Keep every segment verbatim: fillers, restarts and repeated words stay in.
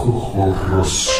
Ojos.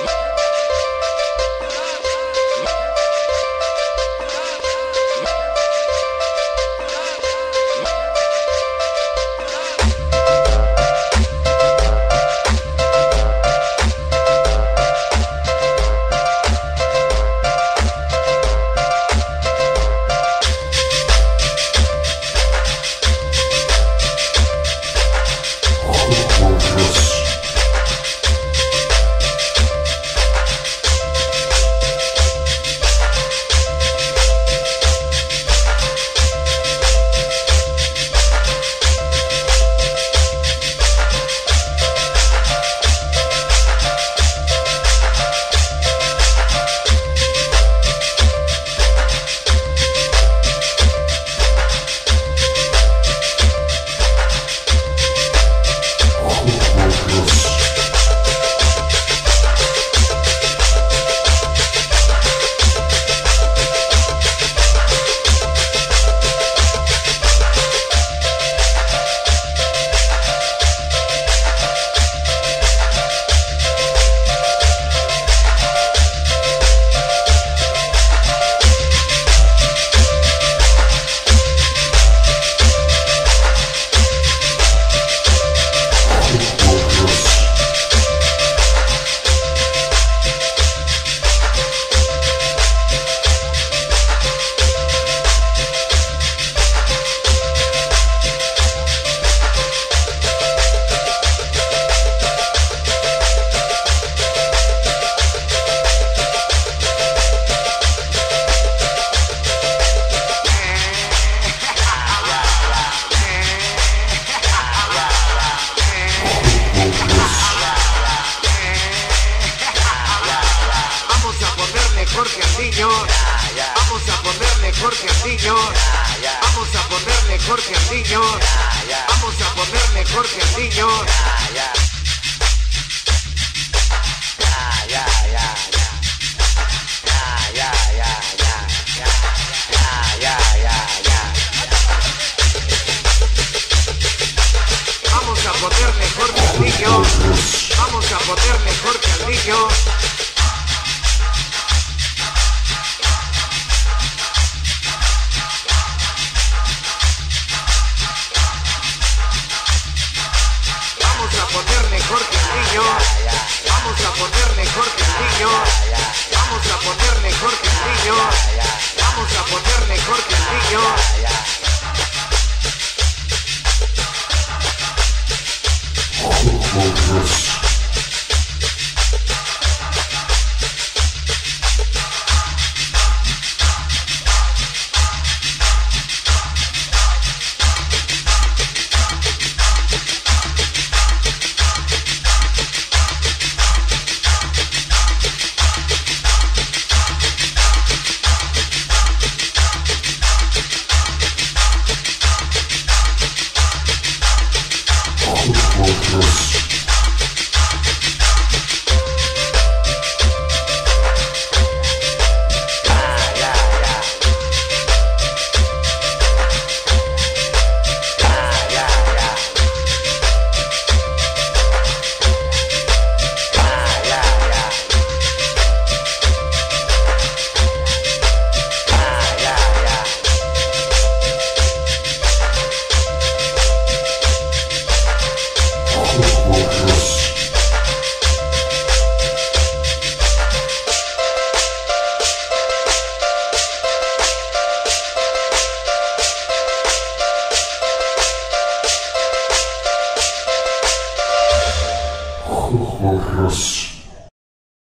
Jorge Andiño, vamos a ponerle Jorge Andiño, vamos a ponerle Jorge Andiño, vamos a ponerle Jorge Andiño. Vamos a ponerle Jorge Andiño, vamos a ponerle Jorge Andiño. Vamos a ponerle Jorge Andiño, vamos a ponerle Jorge Andiño, vamos a ponerle Jorge Andiño, vamos a ponerle Jorge Andiño. Ojos. Ojos.